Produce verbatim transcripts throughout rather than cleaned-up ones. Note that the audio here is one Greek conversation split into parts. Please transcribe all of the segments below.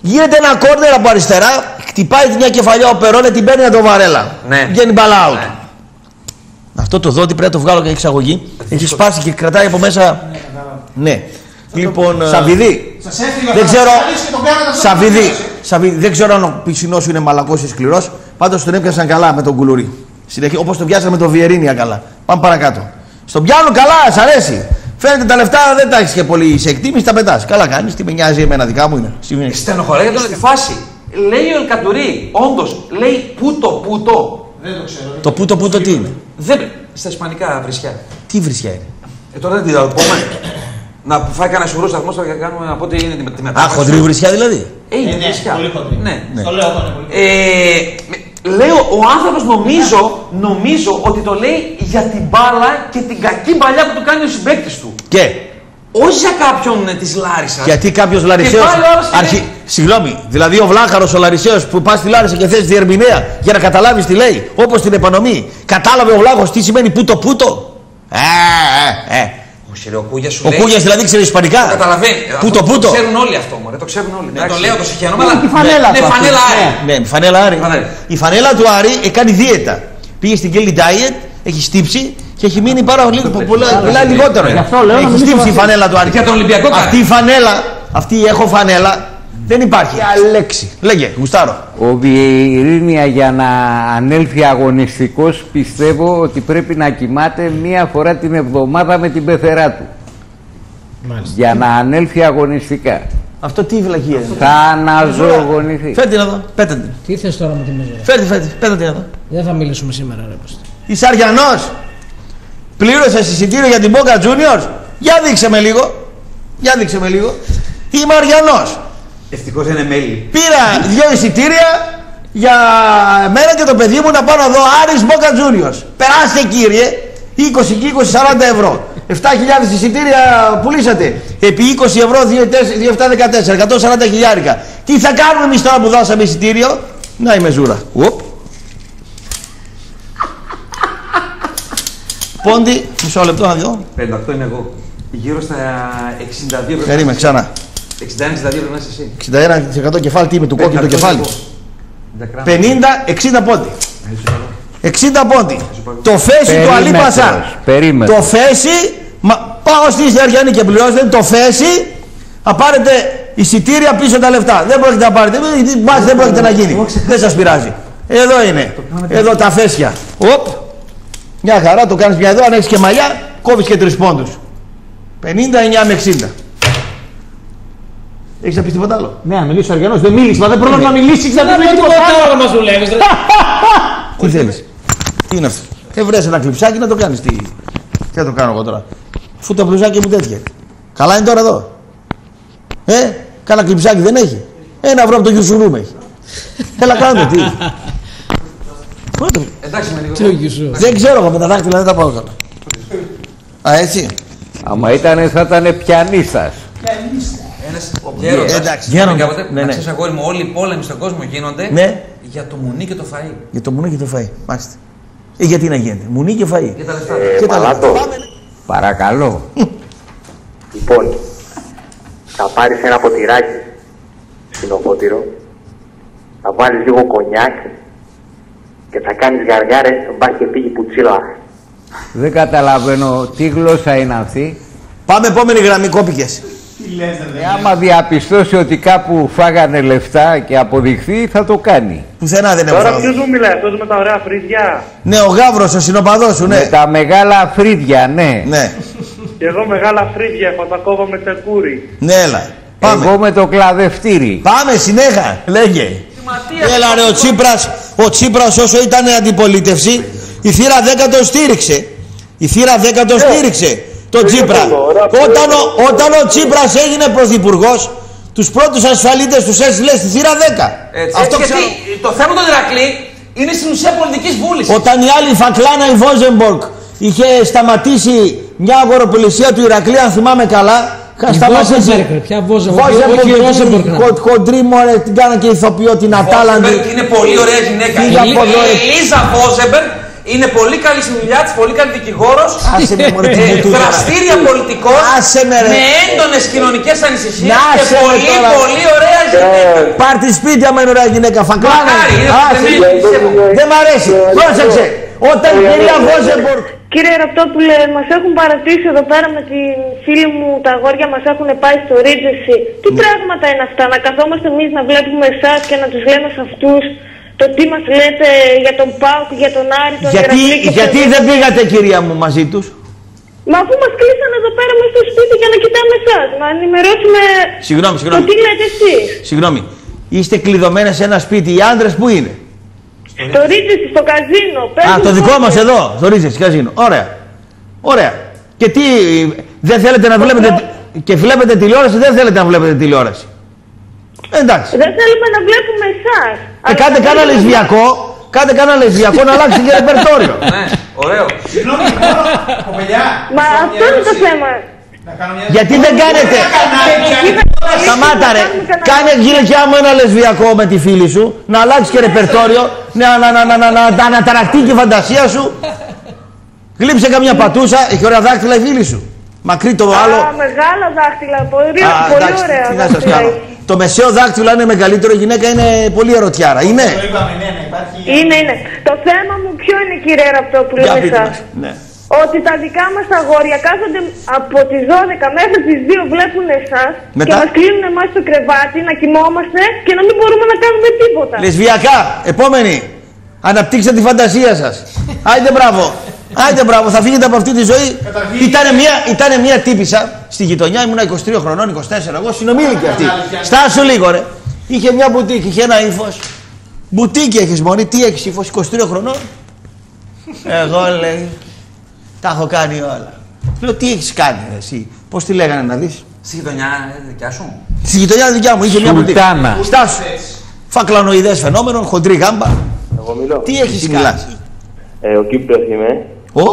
Γίνεται ένα κόρνερ από αριστερά, χτυπάει μια κεφαλιά ο Περόνε, την παίρνει να το Βαρέλα. Ναι. Βγαίνει μπαλά out. Ναι. Αυτό το δότη πρέπει να το βγάλω και εξαγωγή. Έχει σπάσει και κρατάει από μέσα. Ναι. ναι. Λοιπόν. Σαββιδί. Δεν ξέρω. Σαββιδί. Σαββιδί. Δεν ξέρω αν ο πισινός σου είναι μαλακός ή σκληρός. Πάντως τον έπιασαν καλά με τον Κουλουρί. Όπως τον πιάσαν με τον Βιερίνια καλά. Πάμε παρακάτω. Στον πιάνουν καλά, σ' αρέσει. Φαίνεται τα λεφτά δεν τα έχεις και πολύ σε εκτίμηση, τα πετάς. Καλά κάνεις, τι με νοιάζει εμένα, δικά μου είναι. Στενοχωράει για τον τη φάση. Λέει ο Ελκαντουρί, όντως, λέει πούτο πούτο. Δεν το ξέρω. Το πούτο πούτο τι είναι. Δεν... Στα ισπανικά βρισιά. Τι βρισιά είναι. Ε, τώρα δεν την θα πούμε. Να φάει κανένα σουρό σταθμό θα κάνουμε από ό,τι είναι τη μετάφραση. Α, χοντρή βρισιά δηλαδή. Ε, είναι ναι, βρισιά. Πολύ χοντρή. Ναι. ναι. Το λέω όταν πολύ ε, Λέω, ο άνθρωπος νομίζω, νομίζω ότι το λέει για την μπάλα και την κακή παλιά που του κάνει ο συμπαίκτης του. Και. Όχι για κάποιον της Λάρισσας. Γιατί κάποιος Λαρισαίος. Αρχι... Συγγνώμη, δηλαδή ο Βλάχαρος ο Λαρισαίος που πας στη Λάρισα και θες διερμηνέα για να καταλάβεις τι λέει, όπως την επανομή. Κατάλαβε ο Βλάχος τι σημαίνει πούτο πούτο. Ε, ε, ε. Ο Κούγιας σου ο λέει. Ο Κούγιας δηλαδή ξέρει ισπανικά. Το καταλαβαίνει. Πούτο πούτο. Το ξέρουν όλοι αυτό, μωρέ. Το ξέρουν όλοι. Ναι, το λέω το συγχαίρομαι, αλλά. Η φανέλα ναι, του. Φανέλα Άρη. Ναι, φανέλα Άρη. Η φανέλα του Άρη κάνει δίαιτα. Πήγε στην Kelly Diet, έχει στύψει και έχει μείνει πάρα λίγο. Πολλά λιγότερο. Έχει στύψει η φανέλα του Άρη. Για τον Ολυμπιακό κάνει. Αυτή η φανέλα, αυτή η έχω φανέλα, δεν υπάρχει. Για λέξη. Λέγε, γουστάρω. Ο Βιερίνια για να ανέλθει αγωνιστικός πιστεύω ότι πρέπει να κοιμάται μία φορά την εβδομάδα με την πεθερά του. Μάλιστα. Για να ανέλθει αγωνιστικά. Αυτό τι βλακία είναι. Θα αναζωογονηθεί. Φέρτε να δω, πέτε την. Τι θες τώρα με τη μέζορα. Φέρτε, φέρτε, πέτε την να δω. Δεν θα μιλήσουμε σήμερα ρε πως. Είσαι Αριανός. Πλήρωσες εισιτήριο για την Boca Juniors. Για δείξε με λίγο. Για δείξε με λίγο. Είμαι Αριανός. Ευτυχώς δεν είναι μέλη. Πήρα δύο εισιτήρια για μένα και το παιδί μου να πάω να δω Άρης Boca Juniors. Περάστε κύριε, είκοσι και είκοσι σαράντα ευρώ. επτά χιλιάδες εισιτήρια πουλήσατε. Επί είκοσι ευρώ, δύο επτά δεκατέσσερα, εκατόν σαράντα χιλιάρικα. Τι θα κάνουμε εμείς τώρα που δώσαμε εισιτήριο. Να η μεζούρα. Οπ. Πόντι, μισό λεπτό να δω. πενήντα οκτώ είμαι εγώ. Γύρω στα εξήντα δύο πρέπει. Περίμενε ξανά. εξήντα ένα εξήντα δύο πρέπει να είσαι εσύ. εξήντα ένα τοις εκατό κεφάλι, τι είμαι του κόκκινου το κεφάλι. πενήντα εξήντα πόντι. εξήντα πόντι. Το φέση του Αλή Πασά. Το φέση, μα, πάω στη Αριανή και πληρώσετε, το φέση, θα πάρετε εισιτήρια πίσω τα λεφτά. Δεν πρόκειται να πάρετε, μπας δεν πρόκειται να γίνει. Δεν σας πειράζει. Εδώ είναι, εδώ τα φέσια. Οπ. Μια χαρά, το κάνεις μια εδώ, αν έχεις και μαλλιά, κόβεις και τρεις πόντους. πενήντα εννιά με εξήντα. Έχεις να πεις τίποτα άλλο. Ναι, να μιλήσει ο Αριανός, δεν μίλησε, μα δεν πρόλαβε να μιλήσει, να πει τίποτα άλλο μας δουλεύεις. Τι θέλεις. Τι είναι αυτό. Ε, βρες ένα κλειψάκι να το κάνεις. Τι, τι θα το κάνω εγώ τώρα. Αφού το μπλουζάκι μου τέτοια. Καλά είναι τώρα εδώ. Ε, κάνα κλειψάκι δεν έχει. Ένα ευρώ από το Γιουσουρούμ έχει. Έλα κάνω τι. Εντάξει με λίγο. Δεν ξέρω εγώ με τα δάχτυλα δεν τα πάω καλά. Α, έτσι. Άμα ήταν θα ήταν πιανίστας. Ένας γέροντας. Εντάξει, Γέροντα. ναι, Να ναι. ξέρεις αγόρι μου, όλοι οι πόλεμοι στον κόσμο γίνονται Ναι. για το μουνί και το φαΐ. Για το μουνί και το φαΐ. Μάλιστα. Ε, γιατί να γίνεται. Μουνί και φαΐ. Για τα λεφτά. Ε, Και τα Μαλάτο, λεφτά. Παρακαλώ. λοιπόν, θα πάρεις ένα ποτηράκι ξινοφώτηρο, θα βάλεις λίγο κονιάκ και θα κάνεις γαργάρες, μπας και φύγει πουτσίλα. Δεν καταλαβαίνω τι γλώσσα είναι αυτή. Πάμε επόμενη γραμμή, κόπηκες. Ε, άμα διαπιστώσει ότι κάπου φάγανε λεφτά και αποδειχθεί θα το κάνει. Πουθενά δεν Τώρα έχω. ποιος μου μιλάει, αυτός με τα ωραία φρύδια. Ναι, ο Γάβρος, ο συνοπαδός σου, ναι. Με τα μεγάλα φρύδια, ναι. Ναι, Και εγώ μεγάλα φρύδια, θα τα κόβω με τσεκούρι. ναι, έλα. Πάμε. Εγώ με το κλαδευτήρι. Πάμε, συνέχα. Λέγε. Έλα ρε, ο Τσίπρας, ο Τσίπρας όσο ήταν αντιπολίτευση, η θύρα δέκα το στήριξε. Η θύρα δέκα το στήριξε. Το Τσίπρα. Όταν ο, όταν ο Τσίπρας έγινε πρωθυπουργός, τους πρώτους ασφαλίτες τους έστειλε στη θύρα δέκα. Έτσι, Αυτό γιατί ξέρω. το θέμα του Ηρακλή είναι στην ουσία πολιτικής βούλησης. Όταν η άλλη Φακλάνα η Βόζεμπορκ είχε σταματήσει μια αγοροπολισία του Ηρακλή, αν θυμάμαι καλά, είχα σταματήσει. Ποια Βόζεμπορκ. Χοντρή μωρέ, την κάνα και ηθοποιό την Ατάλαντη. Είναι πολύ ωραία γυναίκα. Φύγε από εδώ, ρε. Η Ελίζα Βόζεμπεργκ Είναι πολύ καλή στη δουλειά της, πολύ καλή δικηγόρος. Δραστήρια πολιτικός. Με έντονες κοινωνικές ανησυχίες. Και πολύ, πολύ ωραία γυναίκα. Πάρ' τη σπίτι άμα είναι ωραία γυναίκα. Φακλάνα. Δεν μ' αρέσει. Πρόσεξε. Όταν η κυρία Βόζεμπορκ. Κύριε Ραπτόπουλε, μας έχουν παρατήσει εδώ πέρα με τη φίλη μου, τα αγόρια μας έχουν πάει στο Ρίτζεσι. Τι πράγματα είναι αυτά, να καθόμαστε εμείς να βλέπουμε εσάς και να τους λέμε σε αυτούς το τι μας λέτε για τον ΠΑΟΚ, για τον Άρη, τον Γιατί, γιατί δεν πήγατε κυρία μου μαζί τους? Μα αφού μας κλείσανε εδώ πέρα μέσα στο σπίτι για να κοιτάμε εσάς, να ενημερώσουμε συγγνώμη, συγγνώμη. το τι λέτε εσείς. Συγγνώμη, είστε κλειδωμένες σε ένα σπίτι, οι άντρες που είναι? Στο Ρίτζεσι, στο καζίνο. Α, το δικό μας εδώ, στο Ρίτζεσι, καζίνο. Ωραία. Ωραία. Και τι, δεν θέλετε να βλέπετε, και βλέπετε τηλεόραση, δεν θέλετε να βλέπετε τηλεόραση? Εντάξει. Δεν θέλουμε να βλέπουμε εσάς. Και κάντε κανένα λεσβιακό, κάντε κανένα λεσβιακό να αλλάξει και ρεπερτόριο. Ναι, ωραίο. Συγγνώμη, κοπελιά. Μα αυτό είναι το θέμα. Γιατί δεν κάνετε? Σταμάτα ρε. Κάνε γυναικιά μου ένα λεσβιακό με τη φίλη σου, να αλλάξει και ρεπερτόριο, να, να, να, να, να, να, να αναταραχτεί και η φαντασία σου. Γλύψε καμιά πατούσα, έχει ωραία δάχτυλα η φίλη σου. Μακρύ το άλλο. Α, μεγάλα δάχτυλα, πολύ, Α, πολύ εντάξει, ωραία τι να σας κάνω. Το μεσαίο δάχτυλο αν είναι μεγαλύτερο, η γυναίκα είναι πολύ ερωτιάρα. Είναι. Είναι, είναι. Το θέμα μου ποιο είναι, κύριε Ραπτόπουλε, με εσάς? Ναι. Ότι τα δικά μας αγόρια κάθονται από τις δώδεκα μέχρι τις δύο, βλέπουν εσάς και μας κλείνουν εμάς στο κρεβάτι να κοιμόμαστε και να μην μπορούμε να κάνουμε τίποτα. Λεσβιακά, επόμενη. Αναπτύξτε τη φαντασία σας. Άιντε μπράβο. Άιντε μπράβο, θα φύγετε από αυτή τη ζωή. Ήτανε μια, ήτανε μια τύπισσα στη γειτονιά, ήμουν είκοσι τρία χρονών, είκοσι τέσσερα, εγώ συνομήλικη αυτή. Στάσου λίγο ρε. Είχε μια μπουτίκη, είχε ένα ύφος. Μπουτίκη έχεις μόνη, τι έχεις ύφος, είκοσι τρία χρονών? Εγώ λέει, τα έχω κάνει όλα. Λέω, τι έχεις κάνει εσύ, πώς τη λέγανε να δεις? Στη γειτονιά δικιά σου? Στη γειτονιά δικιά μου, είχε μια μπουτίκη. Στάσου. Φακλανοειδές φαινόμενο, χοντρή γάμπα. Εγώ μιλώ. Τι έχεις κάνει? Ε, ο Κύπριος είμαι. Ο,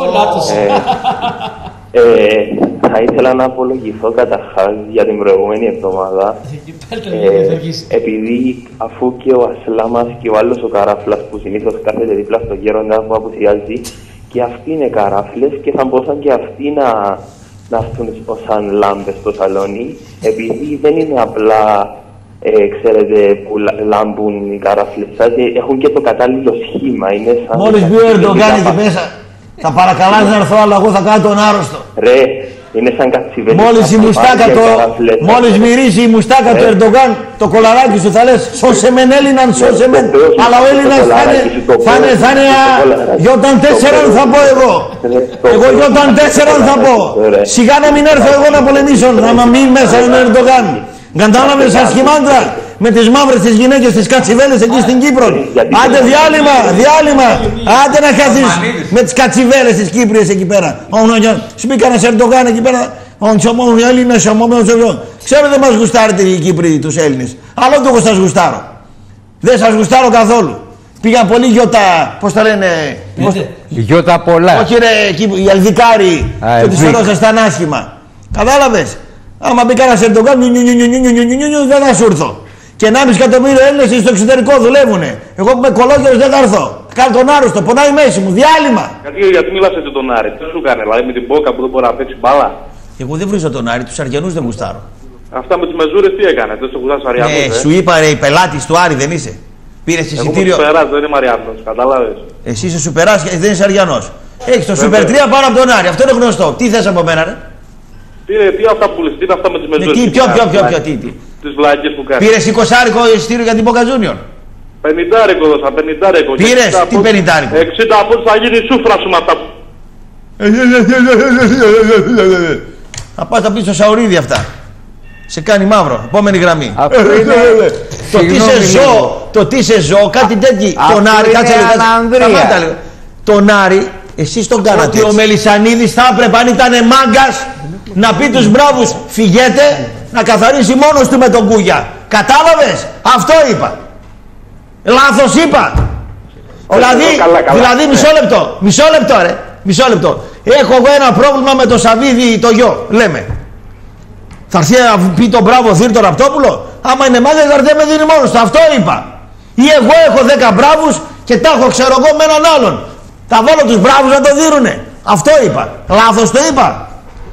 ε, ε, θα ήθελα να απολογηθώ καταρχάς για την προηγούμενη εβδομάδα. Ε, επειδή αφού και ο Ασλάμας και ο άλλος ο Καράφλας που συνήθως κάθεται δίπλα στο γέροντα που απουσιάζει, και αυτοί είναι καράφλες και θα μπορούσαν και αυτοί να, να έρθουν σαν λάμπες στο σαλόνι, επειδή δεν είναι απλά ε, ξέρετε, που λάμπουν οι καράφλες σας, έχουν και το κατάλληλο σχήμα. Είναι σαν μόλις πει ο Ερντογάν εκεί μέσα, θα παρακαλάς να έρθω, αλλά εγώ θα κάνω τον άρρωστο. Ρε, είναι σαν κατσιβέλη. Μόλις η μουστάκα το, μόλις μυρίσει η μουστάκα του Ερντογάν, το κολαράκι σου θα λες σώσε μεν Έλληναν, σώσε μεν. Αλλά ο Έλληνας θα είναι, θα είναι, γιόταν τέσσεραν θα πω εγώ. Εγώ γιόταν τέσσεραν θα πω. Σιγά να μην έρθω εγώ να πολεμήσω, να μην μέσα είναι ο Ερντογάν. Κατάλαβες ασχημάντρα με τις μαύρες τις γυναίκες, τις κατσιβέλες εκεί στην Κύπρο. Άντε διάλειμμα, διάλειμμα. Άντε να χαθείς με τις κατσιβέλες τις Κύπριες εκεί πέρα. Σου πει κανένας Ερντογάν εκεί πέρα. Οι Έλληνες, ξέρω δεν μας γουστάρετε οι Κύπροι τους Έλληνες. Αλλά ούτε εγώ σας γουστάρω. Δεν σας γουστάρω καθόλου. Πήγαν πολύ γιώτα, πώς τα λένε. Γιώτα πολλά. Όχι ρε, οι Αλδικάροι και τους φερόσασταν άσχημα. Κατάλαβες. Άμα μπει κανένας Ερντογάν, δεν θα σου έρθω. Και ενάμιση εκατομμύριο Έλληνες στο εξωτερικό δουλεύουνε. Εγώ που είμαι κολόγερος δεν θα έρθω. Κάνω τον άρρωστο, πονάει η μέση μου, διάλειμμα. Γιατί, γιατί μιλάς έτσι τον Άρη, τι σου κάνει, δηλαδή με την Μπόκα που δεν μπορεί να παίξει μπάλα? Εγώ δεν βρίζω τον Άρη, τους Αριανούς δεν γουστάρω. Αυτά με τις μεζούρες τι έκανε, δεν σου γουστάρεις Αριανούς? Ναι, ε? σου είπα ρε, η πελάτης του Άρη δεν είσαι. Πήρες εισιτήριο. Εγώ με σουπεράς, δεν είμαι Αριανός, κατάλαβες. Εσύ είσαι σουπεράς και δεν είσαι Αριανός. Έχεις το Σούπερ τρία πάνω από τον Άρη, αυτό είναι γνωστό. Τι θες από μένα ρε? Τι, τι αυτά που λες, τι είναι αυτά με τις μεζούρες? Τι, ποιο, ποιο, ποιο, ποιο, τι, τι. Τις βλάκες που κάνεις. Πήρες εικοσάρικο εισιτήριο για την Boca Junior? Πενηντάρικο δώσα, πενηντάρικο. Πήρες, τι πενηντάρικο? εξήντα πόντους θα γίνει η σούφρα σου με αυτά που... Θα πας να πεις στο Σαουρίδι αυτά. Σε κάνει μαύρο, επόμενη γραμμή. Το τι σε ζω, το τι σε ζω, κάτι τέτοιο. Τον Άρη, κάτσε λίγο. Τον Άρη, εσείς τον κάνατε. Ότι ο Μελισσανίδης θα έπρεπε, αν ήταν μάγκας, να πει τους μπράβους φυγέτε, να καθαρίσει μόνος του με τον Κούγια. Κατάλαβες? Αυτό είπα. Λάθος είπα. Δηλαδή, δηλαδή μισό λεπτό, μισό λεπτό ρε, μισό λεπτό. Έχω εγώ ένα πρόβλημα με το Σαββίδι το γιο, λέμε. Θα έρθει να πει τον μπράβο θύρ τον Ραπτόπουλο? Άμα είναι μάγκας θα έρθει με δίνει μόνος του, αυτό είπα. Ή εγώ έχω δέκα μπράβους και τα έχω ξέρω εγώ με έναν άλλον. Θα βάλω τους μπράβους να το δίνουνε. Αυτό είπα. Λάθος το είπα.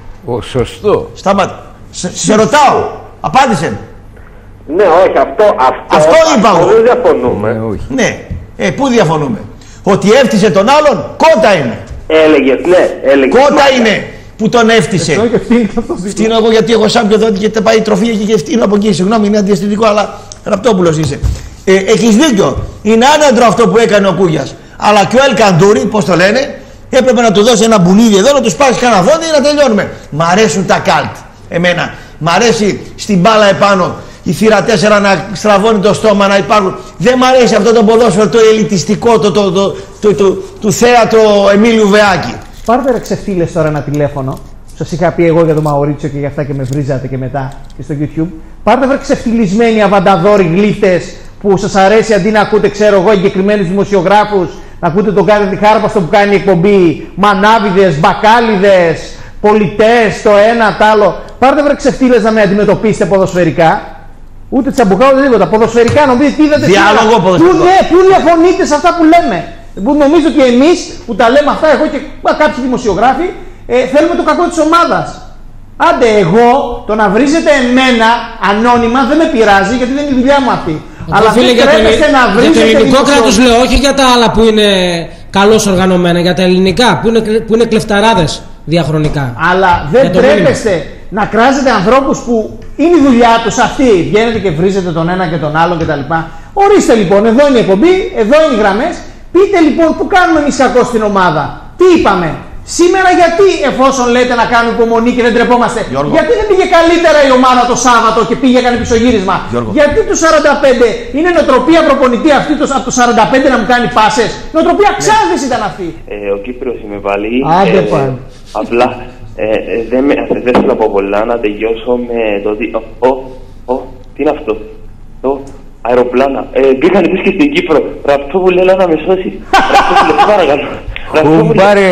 Ο σωστό. Σταμάτα. Σε, σε ρωτάω. Απάντησε. Ναι, όχι, αυτό, αυτό, αυτό είπα αυτό εγώ. δεν διαφωνούμε. Ναι, όχι. Ναι. Ε, πού διαφωνούμε? Ότι έφτιασε τον άλλον, κότα είναι. Έλεγες, ναι, έλεγες. Κότα είναι που τον έφτιασε. Φτύνω εγώ γιατί έχω σάμπιο εδώ και πάει η τροφή εκεί και φτύνω από εκεί. Συγγνώμη, είναι αντιαισθητικό, αλλά Ραπτόπουλος είσαι. Ε, έχεις δίκιο. Είναι άναντρο αυτό που έκανε ο Κούγιας. Αλλά και ο Ελ Καντούρι, πώς το λένε, έπρεπε να του δώσει ένα μπουνίδι εδώ, να του σπάσει κανένα δόντι ή να τελειώνουμε. Μ' αρέσουν τα καλτ. Εμένα. Μ' αρέσει στην μπάλα επάνω η θύρα τέσσερα να στραβώνει το στόμα, να υπάρχουν. Δεν μ' αρέσει αυτό το ποδόσφαιρο το ελιτιστικό το, το, το, το, το, του θέατρο Εμίλιου Βεάκη. Πάρτε ρε ξεφτύλες τώρα ένα τηλέφωνο. Σας είχα πει εγώ για τον Μαουρίτσιο και για αυτά και με βρίζατε και μετά και στο YouTube. Πάρτε βρε ξεφτυλισμένοι αβανταδόροι γλύφτες που σας αρέσει αντί να ακούτε, ξέρω εγώ, εγκεκριμένους δημοσιογράφους, να ακούτε τον κάθε διχάρπαστο που κάνει εκπομπή, μανάβιδες, μπακάλιδες, πολιτές, το ένα, το άλλο. Πάρτε βρε ξεφτύλες να με αντιμετωπίσετε ποδοσφαιρικά. Ούτε τσαμπουκά ούτε τίποτα. Ποδοσφαιρικά νομίζετε τι είδατε σήμερα. Διάλογο ποδοσφαιρικό. Πού, ναι, πού διαφωνείτε σε αυτά που λέμε. Που νομίζω ότι εμείς που τα λέμε αυτά, εγώ και κάποιοι δημοσιογράφοι, ε, θέλουμε το κακό της ομάδας. Άντε, εγώ το να βρίζετε εμένα ανώνυμα δεν με πειράζει, γιατί δεν είναι η δουλειά μου αυτή. Μα αλλά φίλε, δεν για, πρέπει το, να βρίζετε. για το ελληνικό δημοσιο... κράτος λέω, όχι για τα άλλα που είναι καλώς οργανωμένα, για τα ελληνικά που είναι, που είναι κλεφταράδες διαχρονικά. Αλλά δεν τρέπεστε να κράζετε ανθρώπους που είναι η δουλειά τους αυτή. Βγαίνετε και βρίζετε τον ένα και τον άλλον κτλ. Ορίστε λοιπόν, εδώ είναι η εκπομπή, εδώ είναι οι γραμμές. Πείτε λοιπόν που κάνουμε εμείς κακό στην ομάδα. Τι είπαμε. Σήμερα γιατί, εφόσον λέτε να κάνουμε υπομονή και δεν τρεπόμαστε, Γιώργο, γιατί δεν πήγε καλύτερα η ομάδα το Σάββατο και πήγε έκανε πισωγύρισμα? Γιώργο, γιατί του σαράντα πέντε είναι νοοτροπία προπονητή αυτή το, από το σαράντα πέντε να μου κάνει πάσες? Νοοτροπία Ξάνθης ήταν αυτή. Ε, ο Κύπριος είμαι πάλι. Άντε ε, πάλι. Απλά ε, ε, δεν με δεν θέλω να πω πολλά, να τελειώσω με το ότι. Ω, ω, τι είναι αυτό? Το αεροπλάνα. Ε, μπήκαν επίσης και στην Κύπρο. Ραπτόπουλε, έλα να με σώσει. Ραπτόπουλε, παρακαλώ. Κουμπάρε,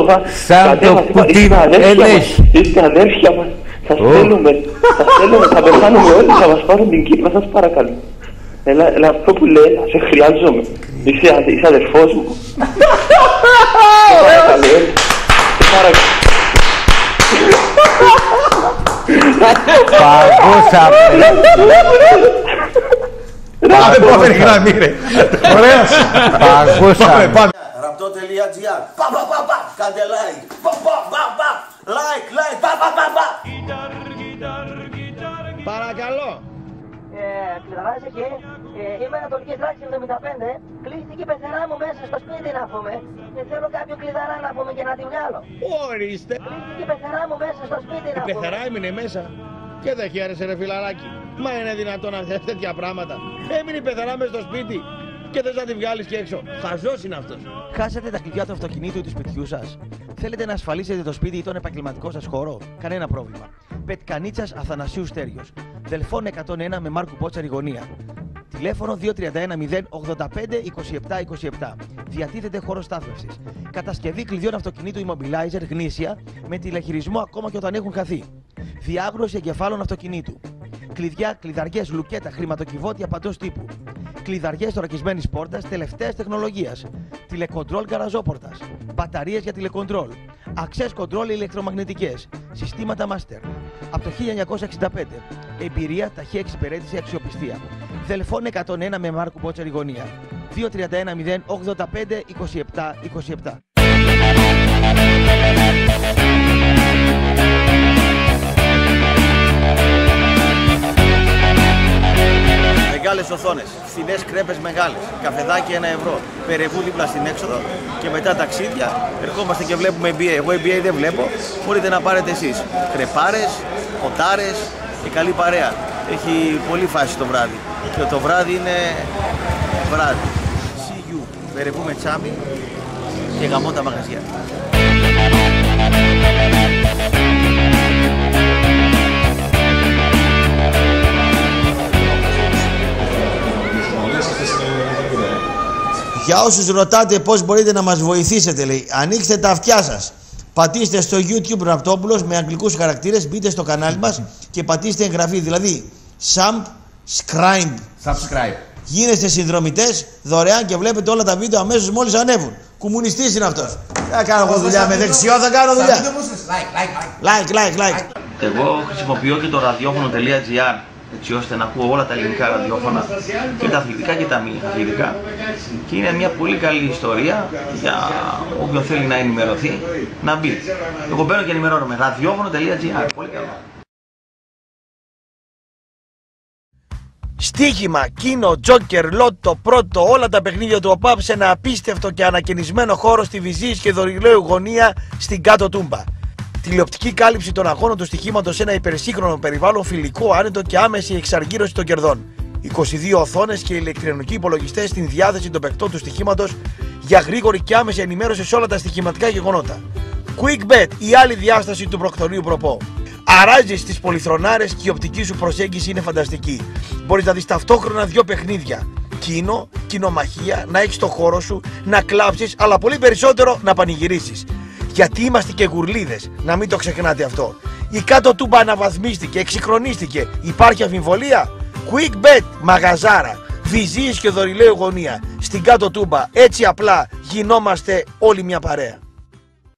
σαν το Πουτίν έλεγχε. Είστε αδέρφια μας. Σας θέλουμε. Σας θέλουμε. Θα πεθάνουμε όλοι. Θα μας πάρουν την Κύπρο. Σας παρακαλώ. Έλα, έλα, αυτό που λέει, σε χρειάζομαι. Είσαι, είσαι αδερφός μου. Σε παρακαλώ. Σε παρακαλώ. Παγώσα. Πάμε επόμενη γραμμή ρε. Ωραίος. Παγώσα. Πάμε. Ραπτό.gr. Πα πα πα πα. Κάντε like. Πα πα πα πα. Like like. Πα πα πα πα. Παρακαλώ. Κλειδαράζει εκεί, είμαι Ανατολική Τράξη εβδομήντα πέντε, κλείστηκε η πεθερά μου μέσα στο σπίτι να πούμε και θέλω κάποιο κλειδαρά να πούμε και να τη βγάλω. Ορίστε. Κλείστηκε η πεθερά μου μέσα στο σπίτι να πούμε. Η πεθερά έμεινε μέσα και δεν χαίρεσε ρε φιλαράκι. Μα είναι δυνατόν να θες τέτοια πράγματα? Έμεινε η πεθερά μέσα στο σπίτι και θες να τη βγάλεις και έξω. Χαζός είναι αυτός. Χάσατε τα κλειδιά του αυτοκινήτου ή του σπιτιού σας? Θέλετε να ασφαλίσετε το σπίτι ή τον επαγγελματικό σας χώρο? Κανένα πρόβλημα. Πετκανίτσας Αθανασίου Στέριος. Δελφών εκατόν ένα με Μάρκου Πότσαρη γωνία. Τηλέφωνο δύο τρία ένα μηδέν ογδόντα πέντε είκοσι επτά είκοσι επτά. Διατίθεται χώρο στάθμευσης. Κατασκευή κλειδιών αυτοκινήτου Immobilizer γνήσια με τηλεχειρισμό ακόμα και όταν έχουν χαθεί. Διάγνωση εγκεφάλων αυτοκινήτου. Κλειδιά, κλειδαριές, λουκέτα, χρηματοκιβώτια παντός τύπου. Κλειδαριές θωρακισμένης πόρτας τελευταίας τεχνολογίας. Τηλεκοντρόλ γκαραζόπορτας. Μπαταρίες για τηλεκοντρόλ. Access control ηλεκτρομαγνητικές. Συστήματα master. Από το χίλια εννιακόσια εξήντα πέντε. Εμπειρία, ταχεία εξυπηρέτηση, αξιοπιστία. Δελφών εκατόν ένα με Μάρκου Πότσαρη γωνία. δύο τρία ένα μηδέν ογδόντα πέντε είκοσι επτά είκοσι επτά. Μεγάλες οθόνες, φθηνές κρέπες μεγάλες, καφεδάκι ένα ευρώ, περεβού δίπλα στην έξοδο και μετά ταξίδια. Ερχόμαστε και βλέπουμε N B A. Εγώ N B A δεν βλέπω, μπορείτε να πάρετε εσείς. Κρεπάρες, ποτάρες και καλή παρέα. Έχει πολύ φάση το βράδυ και το βράδυ είναι βράδυ. See you. Περεβού με τσάμι και γαμώ τα μαγαζιά. Για όσους ρωτάτε πώς μπορείτε να μας βοηθήσετε, λέει, ανοίξτε τα αυτιά σας. Πατήστε στο YouTube Ραπτόπουλος με αγγλικούς χαρακτήρες, μπείτε στο κανάλι μας και πατήστε εγγραφή. Δηλαδή, subscribe. Subscribe. Γίνεστε συνδρομητές δωρεάν και βλέπετε όλα τα βίντεο αμέσως μόλις ανέβουν. Κομμουνιστής είναι αυτός. Θα κάνω εγώ δουλειά με δεξιό, θα κάνω δουλειά. Like, like, like. Εγώ χρησιμοποιώ και το ραδιόφωνο.gr έτσι ώστε να ακούω όλα τα ελληνικά ραδιόφωνα και τα αθλητικά και τα μη αθλητικά. Και είναι μια πολύ καλή ιστορία για όποιον θέλει να ενημερωθεί να μπει. Εγώ μπαίνω και ενημερώνομαι. ραδιόφωνο.gr. Πολύ καλό. Στοίχημα, κίνο, τζόκερ, λότο, πρώτο, όλα τα παιχνίδια του ΟΠΑΠ σε ένα απίστευτο και ανακαινισμένο χώρο στη Βυζής και Δωρηλαίου γωνία στην Κάτω Τούμπα. Τηλεοπτική κάλυψη των αγώνων του στοιχήματος σε ένα υπερσύγχρονο περιβάλλον, φιλικό, άνετο και άμεση εξαργύρωση των κερδών. είκοσι δύο οθόνες και ηλεκτρονικοί υπολογιστές στην διάθεση των παικτών του στοιχήματος για γρήγορη και άμεση ενημέρωση σε όλα τα στοιχηματικά γεγονότα. QuickBet, η άλλη διάσταση του προκτορείου προπό. Αράζεις τις πολυθρονάρες και η οπτική σου προσέγγιση είναι φανταστική. Μπορείς να δεις ταυτόχρονα δύο παιχνίδια. Κίνο, κοινομαχία, να έχεις το χώρο σου, να κλάψεις, αλλά πολύ περισσότερο να πανηγυρίσεις. Γιατί είμαστε και γουρλίδες, να μην το ξεχνάτε αυτό. Η Κάτω Τούμπα αναβαθμίστηκε, εξυγχρονίστηκε. Υπάρχει αμφιβολία? QuickBet, μαγαζάρα, Βυζής και Δωρηλαίου γωνία. Στην Κάτω Τούμπα, έτσι απλά γινόμαστε όλοι μια παρέα.